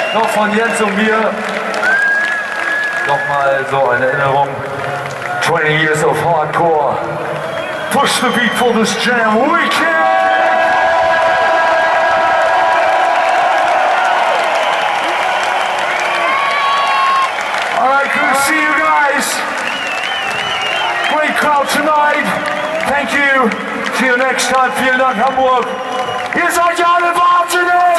Noch von Jens und mir nochmal so eine Erinnerung. 20 years of hardcore. Push the beat for this jam weekend. Alright, good to see you guys. Great crowd tonight. Thank you. See you next time. Vielen Dank, Hamburg. Ihr seid ja alle wahnsinnig.